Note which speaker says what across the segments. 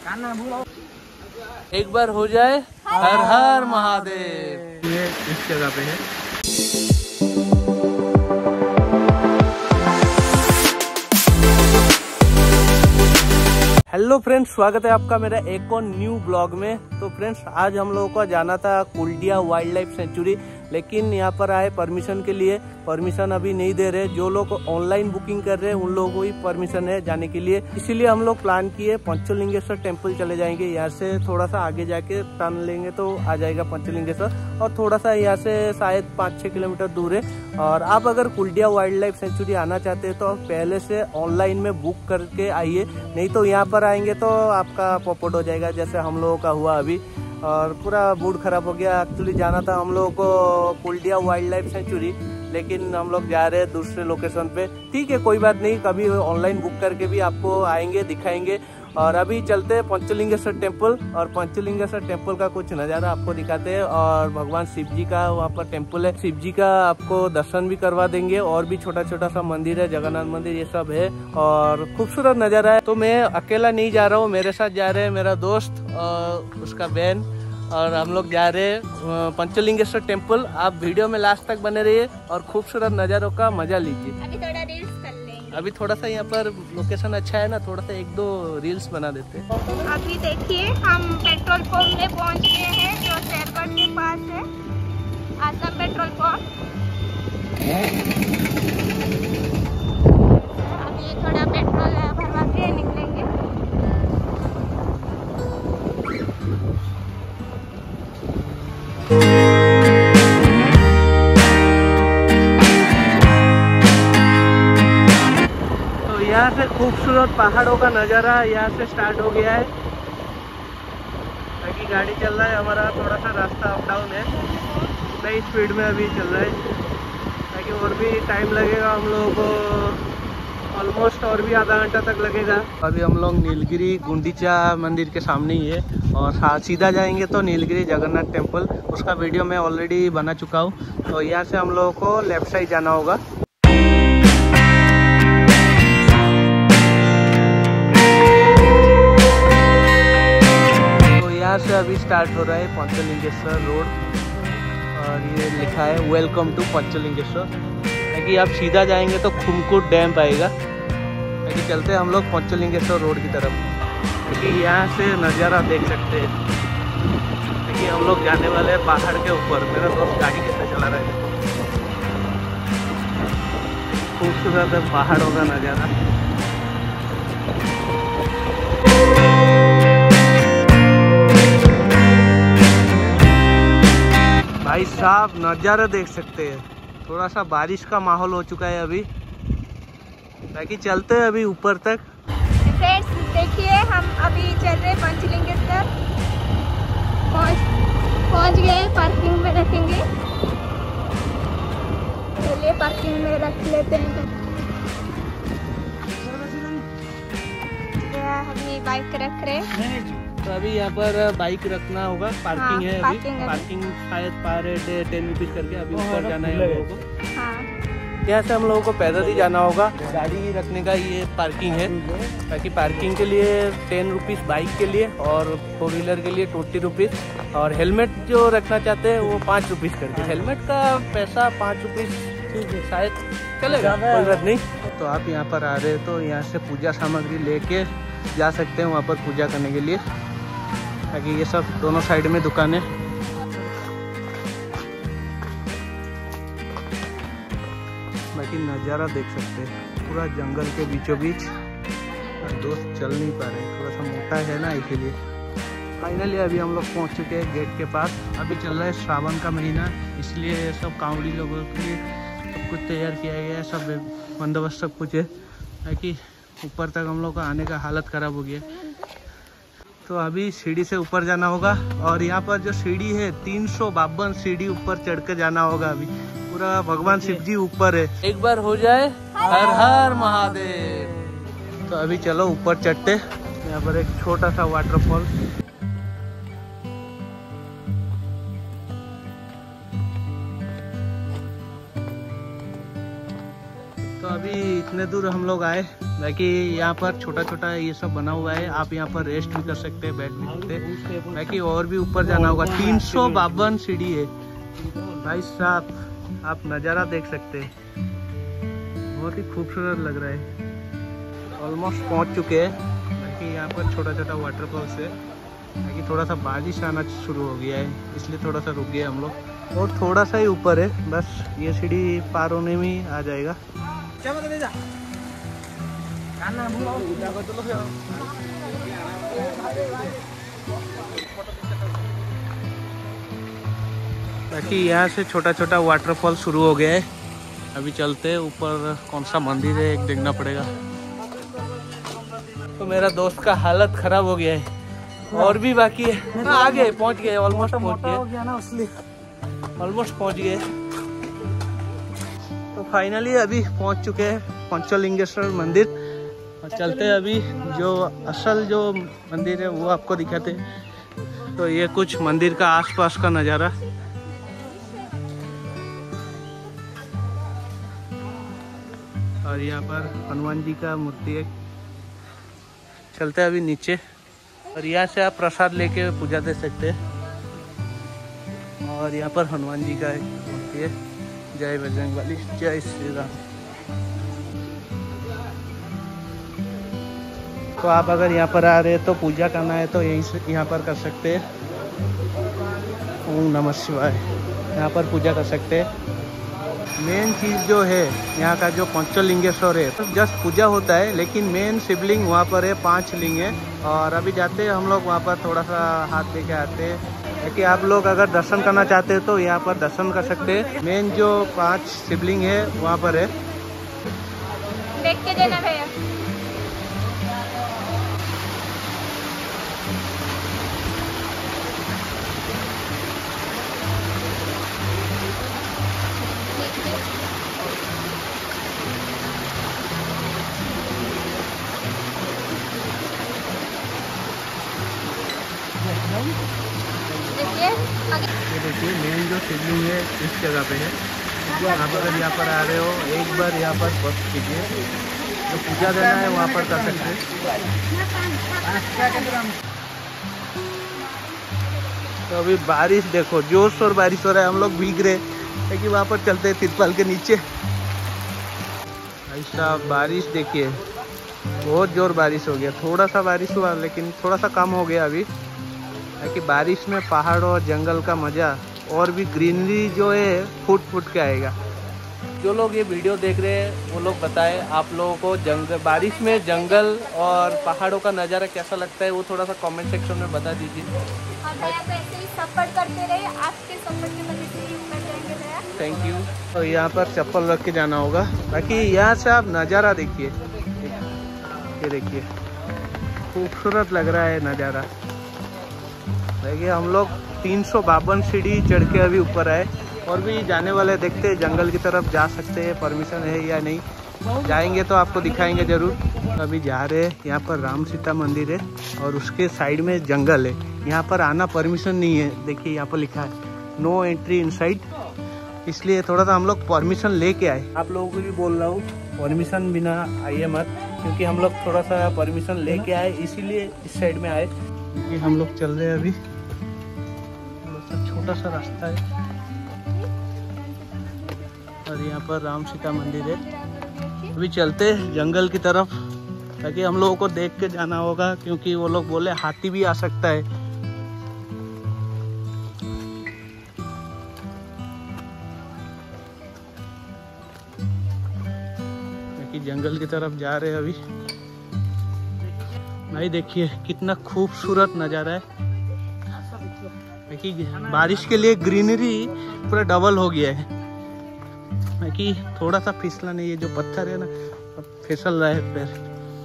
Speaker 1: एक बार हो जाए हर हर महादेव। ये इस जगह पे है। हेलो फ्रेंड्स, स्वागत है आपका मेरा एक और न्यू ब्लॉग में। तो फ्रेंड्स, आज हम लोगों को जाना था कुल्डिया वाइल्ड लाइफ सेंचुरी, लेकिन यहाँ पर आए परमिशन के लिए। परमिशन अभी नहीं दे रहे। जो लोग ऑनलाइन बुकिंग कर रहे हैं उन लोगों को ही परमिशन है जाने के लिए। इसीलिए हम लोग प्लान किए पंचलिंगेश्वर टेम्पल चले जाएंगे। यहाँ से थोड़ा सा आगे जाके टर्न लेंगे तो आ जाएगा पंचलिंगेश्वर, और थोड़ा सा यहाँ से शायद 5-6 किलोमीटर दूर है। और आप अगर कुल्डिया वाइल्ड लाइफ सेंचुरी आना चाहते हैं तो पहले से ऑनलाइन में बुक करके आइए, नहीं तो यहाँ पर आएंगे तो आपका पॉपट हो जाएगा, जैसे हम लोगों का हुआ अभी। और पूरा मूड खराब हो गया। एक्चुअली जाना था हम लोगों को कुल्डिया वाइल्ड लाइफ सेंचुरी, लेकिन हम लोग जा रहे हैं दूसरे लोकेशन पे। ठीक है, कोई बात नहीं, कभी ऑनलाइन बुक करके भी आपको आएंगे, दिखाएंगे। और अभी चलते हैं पंचलिंगेश्वर टेम्पल, और पंचलिंगेश्वर टेम्पल का कुछ नज़ारा आपको दिखाते हैं। और भगवान शिव जी का वहाँ पर टेम्पल है, शिव जी का आपको दर्शन भी करवा देंगे। और भी छोटा छोटा सा मंदिर है, जगन्नाथ मंदिर, ये सब है और खूबसूरत नज़ारा है। तो मैं अकेला नहीं जा रहा हूँ, मेरे साथ जा रहे हैं मेरा दोस्त और उसका बहन, और हम लोग जा रहे हैं पंचलिंगेश्वर टेम्पल। आप वीडियो में लास्ट तक बने रहिए और खूबसूरत नज़ारों का मजा लीजिए। अभी थोड़ा सा यहाँ पर लोकेशन अच्छा है ना, थोड़ा सा 1-2 रील्स बना देते हैं।
Speaker 2: अभी देखिए हम पेट्रोल पंप में पहुँच गए हैं, जो शेरगढ़ के पास है, आसम पेट्रोल पंप। अभी थोड़ा पेट्रोल भरवा के निकलेंगे।
Speaker 1: यहाँ से खूबसूरत पहाड़ों का नज़ारा यहाँ से स्टार्ट हो गया है। ताकि गाड़ी चल रहा है, हमारा थोड़ा सा रास्ता अप डाउन है, नई स्पीड में अभी चल रहा है। ताकि और भी टाइम लगेगा हम लोगों को, ऑलमोस्ट और भी आधा घंटा तक लगेगा। अभी हम लोग नीलगिरी गुंडीचा मंदिर के सामने ही है, और सीधा जाएंगे तो नीलगिरी जगन्नाथ टेम्पल, उसका वीडियो मैं ऑलरेडी बना चुका हूँ। तो यहाँ से हम लोगों को लेफ्ट साइड जाना होगा। यहाँ से अभी स्टार्ट हो रहा है पंचलिंगेश्वर रोड, और ये लिखा है वेलकम टू पंचलिंगेश्वर। ताकि आप सीधा जाएंगे तो खुमकुट डैम पाएगा। ताकि चलते हैं हम लोग पंचलिंगेश्वर रोड की तरफ। क्योंकि यहाँ से नज़ारा देख सकते हैं। क्योंकि हम लोग जाने वाले हैं पहाड़ के ऊपर। मेरा दोस्त गाड़ी कैसे चला रहा है, खूबसूरत है पहाड़ों का नज़ारा। भाई साहब, नज़ारा देख सकते हैं। थोड़ा सा बारिश का माहौल हो चुका है अभी। ताकि चलते हैं अभी ऊपर तक।
Speaker 2: फ्रेंड्स देखिए, हम अभी चल रहे पंचलिंगेश्वर, पहुंच गए। पार्किंग में रखेंगे, चलिए पार्किंग में रख लेते हैं। अपनी बाइक रख रहे।
Speaker 1: तो अभी यहाँ पर बाइक रखना होगा, पार्किंग है अभी। पार्किंग शायद पर डे 10 रुपीज़ करके। अभी ऊपर जाना है हम लोगों को।
Speaker 2: हाँ।
Speaker 1: यहाँ से हम लोगों को पैदल ही जाना होगा। गाड़ी रखने का ये पार्किंग है। ताकि पार्किंग के लिए 10 रुपीज़ बाइक के लिए, और 4 व्हीलर के लिए 20 रुपीज़। और हेलमेट जो रखना चाहते हैं वो 5 रुपीज़ करके। हेलमेट का पैसा 5 रुपीज़ शायद चलेगा, कोई बात नहीं। तो आप यहाँ पर आ रहे हैं तो यहाँ से पूजा सामग्री लेके जा सकते हैं वहाँ पर पूजा करने के लिए। ताकि ये सब दोनों साइड में दुकानें। बाकी नज़ारा देख सकते हैं, पूरा जंगल के बीचों बीच। दोस्त चल नहीं पा रहे, थोड़ा सा मोटा है ना, इसीलिए। फाइनली अभी हम लोग पहुँच चुके हैं गेट के पास। अभी चल रहा है श्रावण का महीना, इसलिए सब कांवड़ी लोगों के लिए सब कुछ तैयार किया गया है, सब बंदोबस्त सब कुछ है। ताकि ऊपर तक हम लोग का आने का हालत ख़राब हो गया। तो अभी सीढ़ी से ऊपर जाना होगा, और यहाँ पर जो सीढ़ी है 352 सीढ़ी ऊपर चढ़ के जाना होगा। अभी पूरा भगवान शिव जी ऊपर है। एक बार हो जाए हर हर महादेव। तो अभी चलो ऊपर चढ़ते। यहाँ पर एक छोटा सा वाटरफॉल। तो अभी इतने दूर हम लोग आए, बाकी यहाँ पर छोटा छोटा ये सब बना हुआ है, आप यहाँ पर रेस्ट भी कर सकते हैं, बैठ भी सकते हैं। बाकी और भी ऊपर जाना होगा, 352 सीढ़ी है भाई साहब, आप नज़ारा देख सकते हैं, बहुत ही खूबसूरत लग रहा है। ऑलमोस्ट पहुँच चुके हैं। बाकी यहाँ पर छोटा छोटा वाटरफॉल्स है। बाकी थोड़ा सा बारिश आना शुरू हो गया है, इसलिए थोड़ा सा रुक गए हम लोग, और थोड़ा सा ही ऊपर है, बस ये सीढ़ी पार होने में ही आ जाएगा। बाकी यहाँ से छोटा छोटा वाटरफॉल शुरू हो गया है। अभी चलते हैं ऊपर, कौन सा मंदिर है एक देखना पड़ेगा। तो मेरा दोस्त का हालत खराब हो गया है, और भी बाकी है। आगे पहुँच गए, ऑलमोस्ट पहुँच गए, ऑलमोस्ट पहुँच गए। तो फाइनली अभी पहुँच चुके हैं पंचलिंगेश्वर मंदिर, और चलते हैं अभी जो असल जो मंदिर है वो आपको दिखाते हैं। तो ये कुछ मंदिर का आसपास का नज़ारा। और यहाँ पर हनुमान जी का मूर्ति है। चलते हैं अभी नीचे, और यहाँ से आप प्रसाद लेके पूजा दे सकते हैं। और यहाँ पर हनुमान जी का एक मूर्ति है। जय बजरंगबली, जय श्री राम। तो आप अगर यहाँ पर आ रहे हैं तो पूजा करना है तो यहीं से यहाँ पर कर सकते हैं। ओम नमः शिवाय, यहाँ पर पूजा कर सकते हैं। मेन चीज़ जो है यहाँ का जो पंचलिंगेश्वर है, तो जस्ट पूजा होता है, लेकिन मेन शिवलिंग वहाँ पर है, 5 लिंग है। और अभी जाते हैं हम लोग वहाँ पर, थोड़ा सा हाथ दे के आते हैं। कि आप लोग अगर दर्शन करना चाहते हैं तो यहाँ पर दर्शन कर सकते हैं। मेन जो 5 शिवलिंग है वहाँ पर है,
Speaker 2: देख के देना भैया।
Speaker 1: देखिए मेन जो शिवलिंग है इस जगह पे है। आप अगर यहाँ पर आ रहे हो एक बार यहाँ पर बस कीजिए, जो पूजा देना है वहाँ पर कर सकते हैं। तो अभी बारिश देखो, जोर शोर बारिश हो रहा है, हम लोग भीग रहे हैं, लेकिन वहाँ पर चलते हैं तिरपाल के नीचे। ऐसा बारिश देखिए, बहुत जोर बारिश हो गया। थोड़ा सा बारिश हुआ लेकिन थोड़ा सा कम हो गया अभी, कि बारिश में पहाड़ और जंगल का मज़ा और भी ग्रीनरी जो है फुट फुट के आएगा। जो लोग ये वीडियो देख रहे हैं वो लोग बताएं आप लोगों को जंगल, बारिश में जंगल और पहाड़ों का नज़ारा कैसा लगता है, वो थोड़ा सा कमेंट सेक्शन में बता दीजिए।
Speaker 2: और भैया को ऐसे ही सपोर्ट करते रहे, आपके सपोर्ट की वजह से ही ऊपर जाएंगे भैया।
Speaker 1: Thank you. तो यहाँ पर चप्पल रख के जाना होगा। बाकी यहाँ से आप नज़ारा देखिए, ये देखिए खूबसूरत लग रहा है नज़ारा। देखिए हम लोग 352 सीढ़ी चढ़ के अभी ऊपर आए, और भी जाने वाले, देखते हैं जंगल की तरफ जा सकते हैं, परमिशन है या नहीं। जाएंगे तो आपको दिखाएंगे ज़रूर। अभी जा रहे हैं, यहाँ पर राम सीता मंदिर है और उसके साइड में जंगल है, यहाँ पर आना परमिशन नहीं है। देखिए यहाँ पर लिखा है नो एंट्री इनसाइड, इसलिए थोड़ा सा हम लोग परमिशन लेके आए। आप लोगों को भी बोल रहा हूँ परमिशन बिना आइए मत, क्योंकि हम लोग थोड़ा सा परमिशन लेके आए, इसीलिए इस साइड में आए। क्योंकि हम लोग चल रहे हैं अभी, छोटा सा रास्ता है, और यहाँ पर राम सीता मंदिर है। अभी चलते हैं जंगल की तरफ, ताकि हम लोगों को देख के जाना होगा, क्योंकि वो लोग बोले हाथी भी आ सकता है। क्योंकि जंगल की तरफ जा रहे हैं अभी। भाई देखिए कितना खूबसूरत नज़ारा है। देखिए बारिश के लिए ग्रीनरी पूरा डबल हो गया है। कि थोड़ा सा फिसला नहीं है, जो पत्थर है ना फिसल रहा है पैर।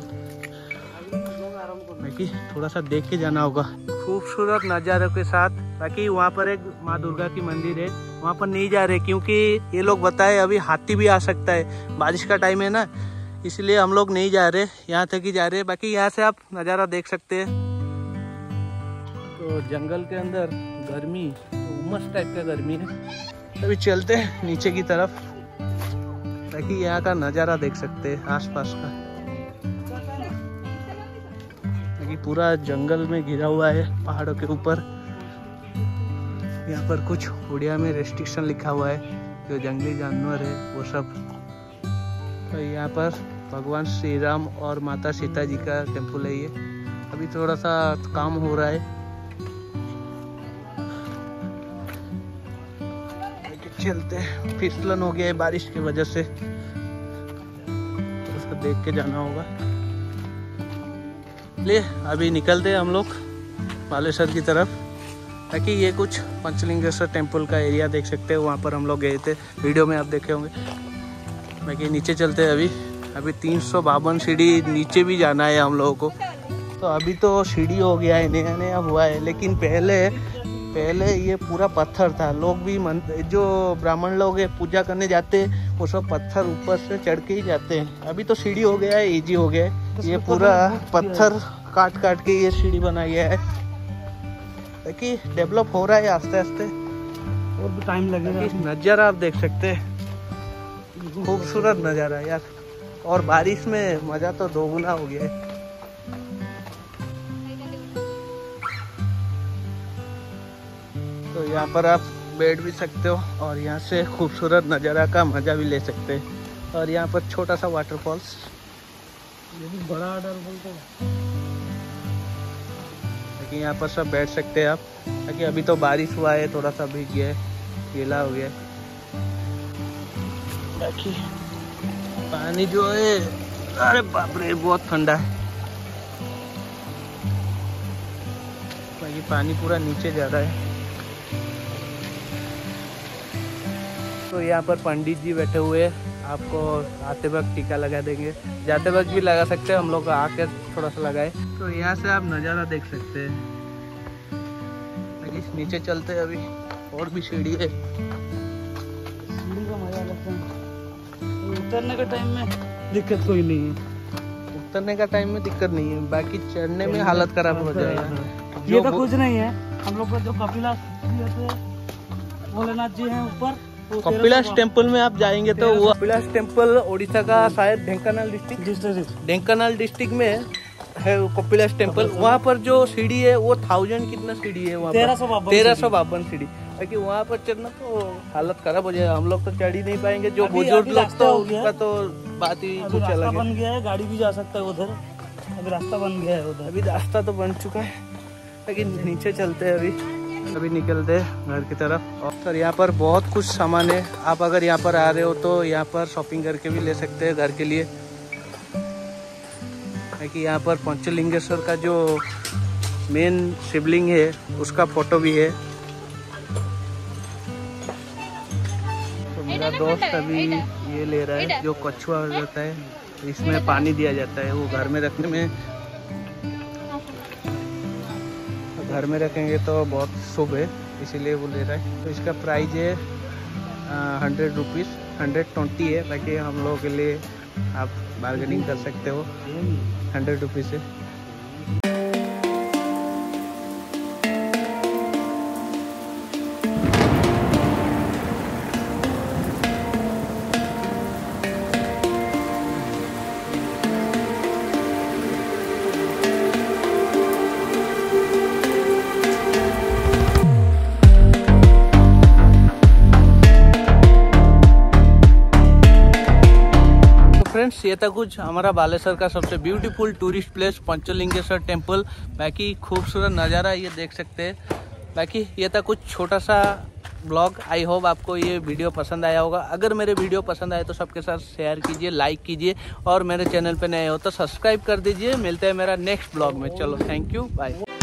Speaker 1: कि थोड़ा सा देख के जाना होगा खूबसूरत नज़ारों के साथ। बाकी वहाँ पर एक माँ दुर्गा की मंदिर है, वहाँ पर नहीं जा रहे क्योंकि ये लोग बताए अभी हाथी भी आ सकता है, बारिश का टाइम है ना, इसलिए हम लोग नहीं जा रहे, यहाँ तक ही जा रहे। बाकी यहाँ से आप नज़ारा देख सकते हैं। तो जंगल के अंदर गर्मी, तो उमस टाइप का गर्मी है। अभी चलते हैं नीचे की तरफ, ताकि यहाँ का नज़ारा देख सकते हैं आसपास का। पूरा जंगल में घिरा हुआ है पहाड़ों के ऊपर। यहाँ पर कुछ उड़िया में रेस्ट्रिक्शन लिखा हुआ है, जो जंगली जानवर है वो सब। तो यहाँ पर भगवान श्री राम और माता सीता जी का टेम्पल है ये। अभी थोड़ा सा काम हो रहा है। चलते, फिसलन हो गया है बारिश की वजह से, उसको देख के जाना होगा। ले अभी निकलते हैं हम लोग बालेश्वर की तरफ, ताकि ये कुछ पंचलिंगेश्वर टेम्पल का एरिया देख सकते हैं। वहाँ पर हम लोग गए थे, वीडियो में आप देखे होंगे। बाकी नीचे चलते हैं अभी 352 सीढ़ी नीचे भी जाना है हम लोगों को। तो अभी तो सीढ़ी हो गया है, नया नया हुआ है, लेकिन पहले ये पूरा पत्थर था। लोग भी जो ब्राह्मण लोग है पूजा करने जाते हैं, वो सब पत्थर ऊपर से चढ़ के ही जाते हैं। अभी तो सीढ़ी हो गया है, इजी हो गया है। ये पूरा पत्थर काट के ये सीढ़ी बनाई है, ताकि डेवलप हो रहा है आस्ते आस्ते, और भी टाइम लगेगा। नज़ारा आप देख सकते हैं, खूबसूरत नज़ारा यार। और बारिश में मज़ा तो दोगुना हो गया है। तो यहाँ पर आप बैठ भी सकते हो और यहाँ से खूबसूरत नज़ारा का मज़ा भी ले सकते हैं। और यहाँ पर छोटा सा वाटरफॉल्स, ये भी बड़ा वाटरफॉल तो, लेकिन यहाँ पर सब बैठ सकते हैं आप। ताकि अभी तो बारिश हुआ है, थोड़ा सा भीग गया है, गीला हो गया है। बाकी पानी जो है, अरे बाप रे बहुत ठंडा है। बाकी पानी पूरा नीचे जा रहा है। तो यहाँ पर पंडित जी बैठे हुए हैं, आपको आते वक्त टीका लगा देंगे, जाते वक्त भी लगा सकते हैं। हम लोग आके थोड़ा सा लगाए। तो यहाँ से आप नज़ारा देख सकते हैं। नीचे चलते हैं अभी, और भी सीढ़ी है। सीढ़ी का मजा लगता है। उतरने के टाइम में दिक्कत कोई नहीं है, उतरने का टाइम में दिक्कत नहीं है। बाकी चढ़ने में हालत खराब हो जाएगा।
Speaker 3: ये तो कुछ नहीं है। हम लोग का जो कपिलास भोलेनाथ जी हैं ऊपर,
Speaker 1: कपिलास टेम्पल में आप जाएंगे तो वो कपिलास टेम्पल उड़ीसा का शायद ढेंकानाल डिस्ट्रिक्ट में है कपिलास टेम्पल। वहाँ पर जो सीढ़ी है वो 1000 कितना सीढ़ी है वहाँ, 1352 सीढ़ी। ताकि वहाँ पर चढ़ना तो हालत खराब हो जाएगा। हम लोग तो चढ़ ही नहीं पाएंगे। जो बुजुर्ग लोग तो उनका तो बात ही कुछ अलग है।
Speaker 3: बन गया है, गाड़ी भी जा सकता है उधर। अभी रास्ता बन गया है उधर,
Speaker 1: अभी रास्ता तो बन चुका है। लेकिन नीचे चलते हैं अभी निकलते हैं घर की तरफ। और सर यहाँ पर बहुत कुछ सामान है। आप अगर यहाँ पर आ रहे हो तो यहाँ पर शॉपिंग करके भी ले सकते हैं घर के लिए। कि यहाँ पर पंचलिंगेश्वर का जो मेन शिवलिंग है उसका फोटो भी है। तो मेरा दोस्त अभी ये ले रहा है, जो कछुआ हो जाता है, इसमें पानी दिया जाता है। वो घर में रखने में, घर में रखेंगे तो बहुत शुभ है, इसीलिए वो ले रहा है। तो इसका प्राइस है 100 रुपीज़, 120 है। बाकी हम लोगों के लिए आप बार्गेनिंग कर सकते हो, 100 रुपीज़ है। फ्रेंड्स ये था कुछ हमारा बालेश्वर का सबसे beautiful tourist place Panchalingeshwar temple. बाकी खूबसूरत नज़ारा ये देख सकते हैं। बाकी ये था कुछ छोटा सा ब्लॉग। आई होप आपको ये वीडियो पसंद आया होगा। अगर मेरे वीडियो पसंद आए तो सबके साथ शेयर कीजिए, लाइक कीजिए, और मेरे चैनल पे नए हो तो सब्सक्राइब कर दीजिए। मिलते हैं मेरा नेक्स्ट ब्लॉग में। चलो, थैंक यू, बाय।